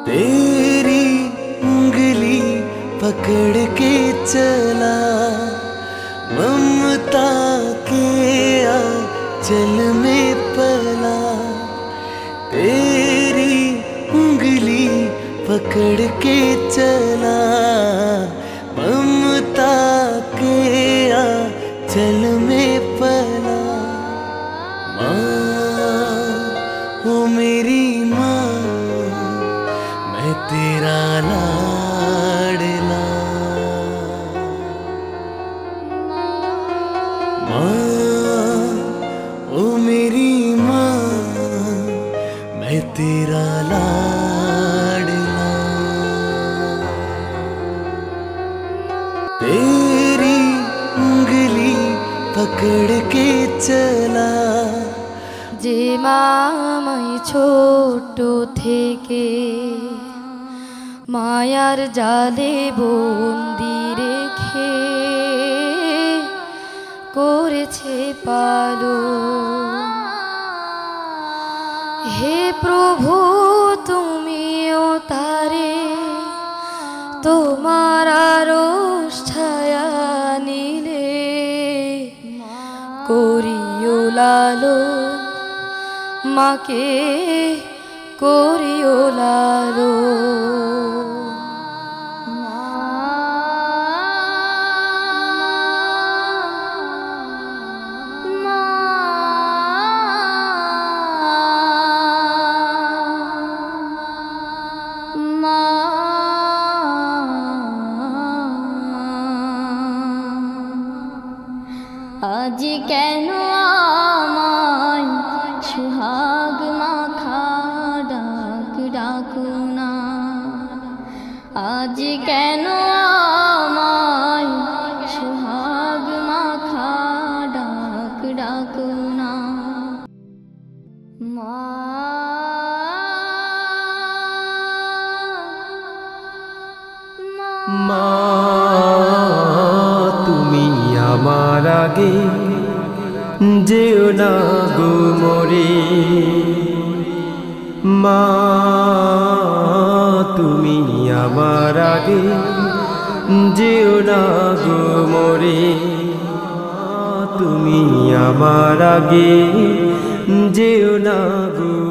तेरी उंगली पकड़ के चला ममता के आंचल में पला। तेरी उंगली पकड़ के चला ममता के आंचल में पला। माँ ओ मेरी माँ मैं तेरा लाडला। माँ ओ मेरी माँ मैं तेरा लाडला। तेरी उंगली पकड़ के चला। যে মামাই ছোট থেকে মায়ার জালে বন্দি রেখে করেছে পালন। হে প্রভু তুমিও তারে তোমার আরশ ছায়া নিলে করিও লালন। মাকে করিও লালন। আজ কেন আমায় সুহাগ মাখা ডাক ডাকো না। আজ কেন আমায় সুহাগ মাখা ডাক ডাকো না। মা মা তুমি আমার আগে যেও না গো মরে। মা তুমি আমার আগে যেও না গো মরে। তুমি আমার আগে যেও না গো